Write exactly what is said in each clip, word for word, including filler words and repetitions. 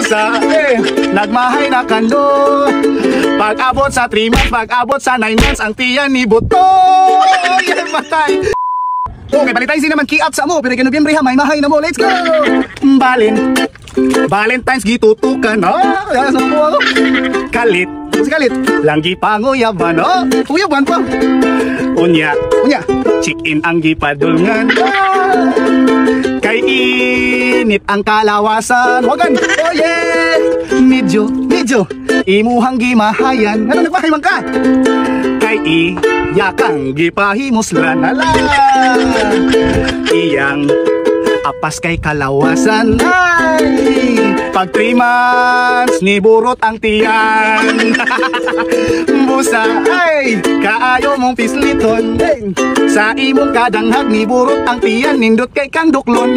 Busa, eh, nagmahay na kando. Pag-abot sa three months, pag-abot sa nine months, ang tiyan ni Buto. Yan matay. Okay, balitay si naman ki-up sa mo. Pero kay Nobyembre ha, may mahay na mo. Let's go! Balin. Valentine's gitutukan. Ah, yan sa mo. Kalit. Si Kalit. Langgi panguyaban. Oh, uyaban pa. Unya. Unya. Chick-in ang gipadulngan. Ah, kay init ang kalawasan. Wagan. Oh yeah. Medyo, medyo. Imuhang gimahayan. Ano nagmahay man ka? Kay iyakang gipahimuslan. Ala. Iyang apas kay kalawasan. Ay, pag three months ni burot ang tiyan. Busa, ay, kaayo mong pisliton. Ay, sa imong kadanghag ni burot ang tiyan. Nindot kay kang duklon.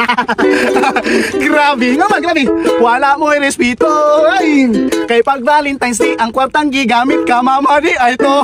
Grabe nga man, grabe. Wala mo ay respeto. Ay, kay pag Valentine's Day ang kwartang gigamit ka mamari ay to.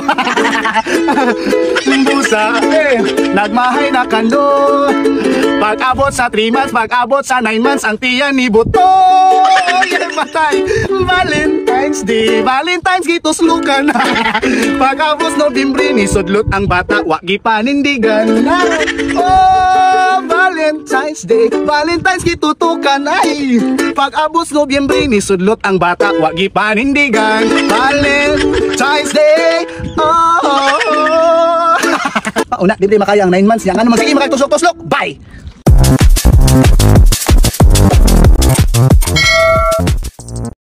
Busa, eh, nagmahay na kando. Pag-abot sa three months, pag-abot sa nine months, ang tiyan ni Buto. Yan matay. Valentine's Day, Valentine's gituslukan. Pag-abot Nobyembre ni sudlot ang bata, wag gipanindigan. Oh, Valentine's Day, Valentine's gitutukan. Ay, pag-abot Nobyembre ni sudlot ang bata, wag gipanindigan. Valentine's Day. Oh, oh, oh. Una, di makaya ang nine months yan. Ano, magsige makagtuslok-tuslok. Bye!